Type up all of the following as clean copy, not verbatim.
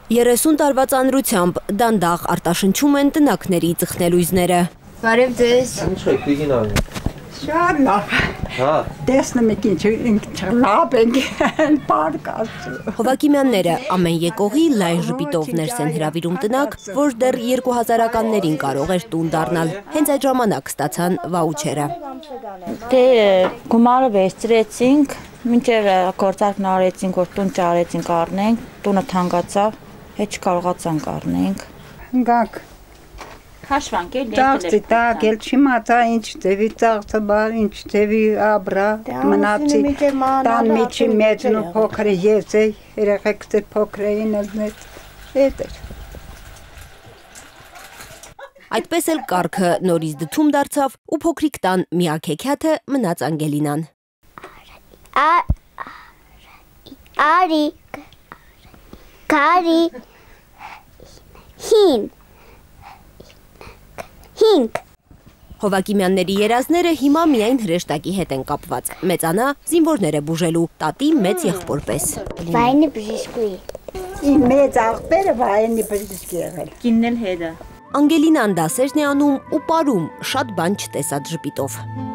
30 տարվա ծանրությամբ դանդաղ արտաշնչում են տնակների ծխնելույզները։ Բարև ձեզ։ Ինչ եք, Տիգինան։ Շատ լավ։ Տեսնում եք ինչ լավ ենք պարկած։ Հովակիմյանները ամեն եկողի լայն ժպիտով ներս են հրավիրում տնակ, որ դեռ 2000-ականներին կարող էր տուն դառնալ։ Հենց այդ ժամանակ ստացան վաուչերը։ Դե գումարը վերցրեցինք, մինչև գործարքն արեցինք, որ տուն ճարեցինք առնենք, տունը թանկացավ, հետ չկարողացանք առնենք։ Գանք։ Հաշվանք էլ Ծաղծի տակ, էլ չիմացա ինչ տևի ծաղծը բար, ինչ տևի աբրա, մնացի տան միջի մեծն ու փոքրը ես էի, երեխեք դեր փոքր էին մեծ, էդ էր։ Այդպես էլ կարգը նորից դդում դարձավ ու փոքրիկ տան միակ հեքիաթը մնաց Անգելինան։ Արի, կարի, հինգ։ Հովակիմյանների երազները հիմա միայն հրեշտակի հետ են կապված։ Մեծանա զինվորները բուժելու, տատի մեծ եղբոր պես։ Վայնի բժիշկուի։ Իմ մեծ աղբերը վայնի բժիշկ եղել։ Կինն էլ հետը։ Անգելինան դասերն է անում ու պարում շատ բան չտեսած ժպիտով։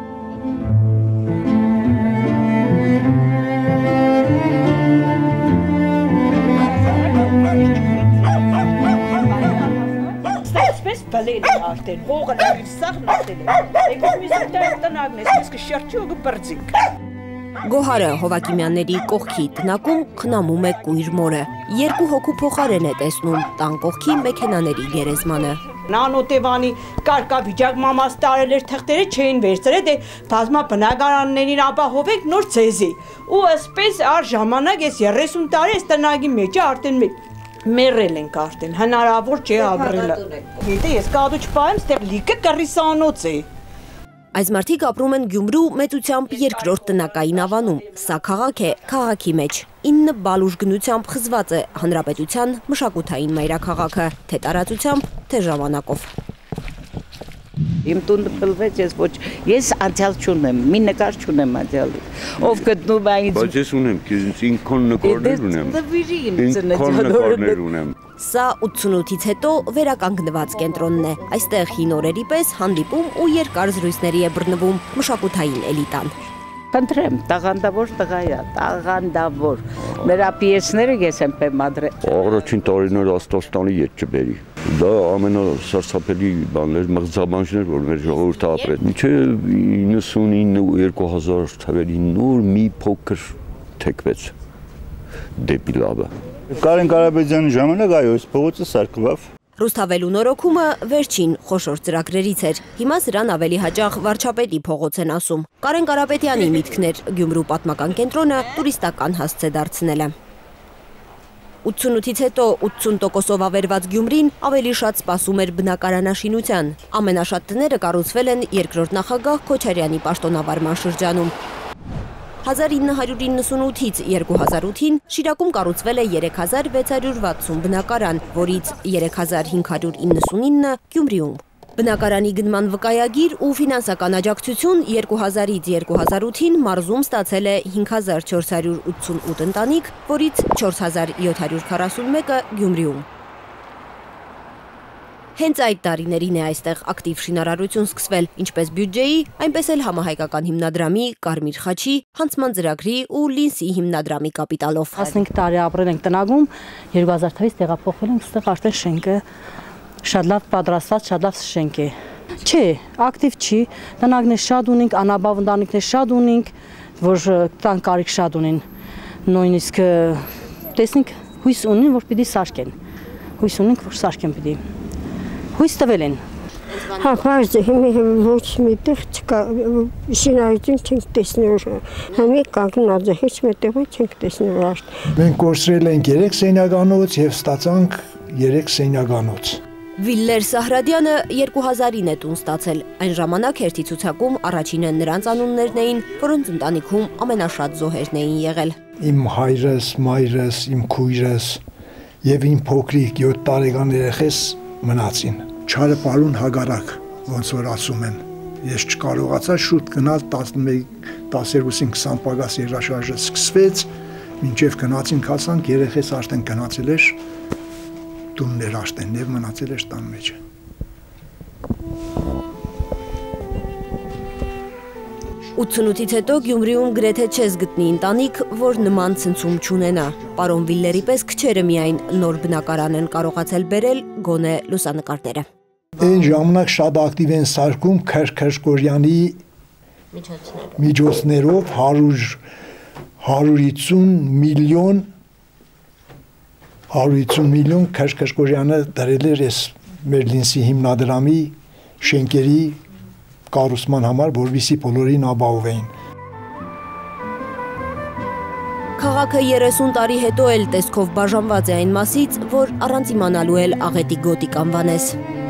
Այսպես բլեն է արդեն, հողը նավիր սաղն արդեն է, եկոս մի զուտայր տնագն ես, ես կշերջի ու կբրձինք։ Գոհարը Հովակիմյանների կողքի տնակում խնամում է կույր մորը։ Երկու հոգու փոխարեն է տեսնում տան կողքի մեքենաների գերեզմանը։ Նանոտևանի կարգավիճակ մամաս տարել էր թղթերը չէին վերցրել, դե բազմա բնակարաններին ապահովեք նոր ձեզի։ Ու ասպես առ ժամանակ ես 30 տարի ես տնագի մեջը արդեն մերել ենք արդեն, հնարավոր չէ ապրելը։ Գիտե ես կադու չպայեմ, ստեղ լիքը կռիսանոց է։ Այս մարդիկ ապրում են Գյումրու մեծությամբ երկրորդ տնակային ավանում։ Սա քաղաք է քաղաքի մեջ։ 9 բալուժ գնությամբ խզված է հանրապետության մշակութային մայրաքաղաքը, թե տարածությամբ, թե ժամանակով։ Իմ տունը փլվեց, ես անցյալ չունեմ, մի նկար չունեմ անցյալի։ Ով գտնում է ինձ։ Բայց ես ունեմ, ինքն նկարներ ունեմ։ Սա 88-ից հետո վերականգնված կենտրոնն է։ Այստեղ հին օրերի պես հանդիպում ու երկար զրույցների է բռնվում մշակութային էլիտան։ Խնդրեմ, տաղանդավոր տղայա, տաղանդավոր։ Նրա պիեսները ես եմ բեմադրել։ Առաջին տարիները Աստղստանի ետ չբերի։ Դա ամենասարսափելի բանն էր, մղձաբանջներ, որ մեր ժողովուրդը ապրեց։ Մինչև 99-2000 թվերին նոր մի փոքր թեքվեց դեպի լավը։ Կարեն Կարապետյանի ժամանակ այո, այս փողոցը սարքվավ։ Ռուսթավելու նորոգումը վերջին խոշոր ծրագրերից էր։ Հիմա սրան ավելի հաճախ վարչապետի փողոց են ասում։ Կարեն Կարապետյանի միտքն էր Գյումրու պատմական կենտրոնը տուրիստական հասցե դարձնելը։ 88-ից հետո 80%-ով ավերված Գյումրին ավելի շատ սպասում էր բնակարանաշինության։ Ամենաշատ տները կառուցվել են երկրորդ նախագահ Քոչարյանի պաշտոնավարման շրջանում։ 1998-ից 2008-ին Շիրակում կառուցվել է 3660 բնակարան, որից 3599 Գյումրիում։ Բնակարանի գնման վկայագիր ու ֆինանսական աջակցություն 2000-ից 2008-ին մարզում ստացել է 5488 ընտանիք, որից 4741-ը Գյումրիում։ Հենց այդ տարիներին է այստեղ ակտիվ շինարարություն սկսվել, ինչպես բյուջեի, այնպես էլ համահայկական հիմնադրամի, Կարմիր խաչի, Հանցման ծրագրի ու Լինսի հիմնադրամի կապիտալով։ 15 տարի ապրել ենք տնագում, 2000 թվականից տեղափոխվել ենք, այստեղ արդեն շենքը շատ լավ պատրաստված, շատ լավ շենք է։ Չէ, ակտիվ չի, տնագներ շատ ունենք, անաբավ ընտանիքներ շատ ունենք, որ տան կարիք շատ ունեն։ Նույնիսկ տեսնենք հույս ունեն, որ պիտի սարքեն։ Հույս ունենք, որ սարքեն պիտի։ Հույս տվել են։ Հա, պարզ է, ոչ միտեղ չկա, շինարություն չենք տեսնոր, համի կանգնած է, հեչ մետեղ չենք տեսնոր աշտ։ Մենք կորսրել ենք 3 սենյականոց և ստացանք 3 սենյականոց։ Վիլլեր Սահրադյանը 2000-ին է տուն ստացել։ Այն ժամանակ հերթի ցուցակում առաջինը նրանց անուններն էին, որոնց ընտանիքում ամենաշատ զոհերն էին եղել։ Իմ հայրս, մայրս, իմ քույրս և իմ փոքրիկ 7 տարեկան երեխես մնացին։ Չարը պարուն հագարակ, ոնց որ ասում են։ Ես չկարողացա շուտ գնալ 12-20 պագաս երաշարժը սկսվեց, մինչև գնացինք հասանք, երեխես արդեն գնացել էր տուններ աշտեն եւ մնացել էր տան մեջ։ Ութսունութից հետո Գյումրիում գրեթե չես գտնի ընտանիք, որ նման ցնցում չունենա։ Պարոն Վիլլերի պես քչերը միայն նոր բնակարան են կարողացել բերել գոնե լուսանկարները։ Այն ժամանակ շատ ակտիվ են սարքում Քրկորյանի միջոցներով 150 միլիոն Քրկորյանը դրել էր այս Մերլինսի հիմնադրամի շենքերի կառուցման համար, որովհետեւ բոլորին ապահովեին։ Քաղաքը 30 տարի հետո էլ տեսքով բաժանված է այն մասից, որ առանց իմանալու էլ աղետի գոտիկ անվանես։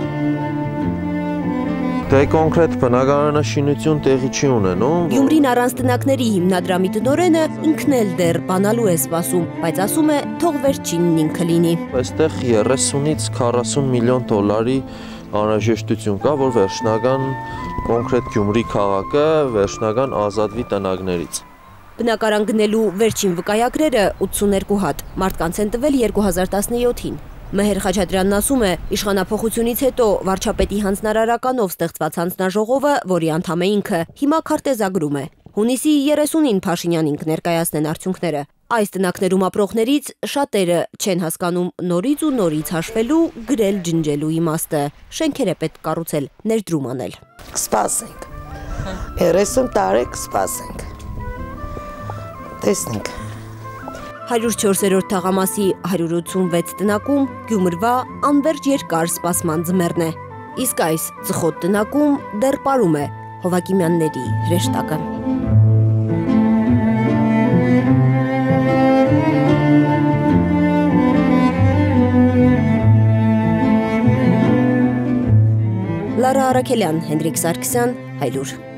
Դե կոնկրետ բնակարանաշինություն տեղի չի ունենում։ Գյումրին առանց տնակների հիմնադրամի տնօրենը ինքն էլ դեռ բանալու է սպասում, բայց ասում է, թող վերջինն ինքը լինի։ Այստեղ 30-ից 40 միլիոն դոլարի անհրաժեշտություն կա, որ վերջնական կոնկրետ Գյումրի քաղաքը վերջնական ազատվի տնագներից։ Բնակարան գնելու վերջին վկայագրերը 82 հատ, մարդկանց են տվել 2017-ին։ Մեհեր Խաչատրյանն ասում է, իշխանափոխությունից հետո վարչապետի հանձնարարականով ստեղծված հանձնաժողովը, որի անդամ է ինքը, հիմա քարտեզագրում է։ Հունիսի 30-ին Փաշինյանին կներկայացնեն արդյունքները։ Այս տնակներում ապրողներից շատերը չեն հասկանում նորից ու նորից հաշվելու, գրել ջնջելու իմաստը։ Շենքեր է պետք կառուցել, ներդրում անել։ Կսպասենք։ 30 տարի կսպասենք։ Տեսնենք։ 104-րդ թաղամասի 186 տնակում Գյումրվա անվերջ երկար սպասման ձմեռն է։ Իսկ այս ծխոտ տնակում դեռ պարում է Հովակիմյանների հրեշտակը։ Լարա Արաքելյան, Հենրիկ Սարգսյան, Հայլուր։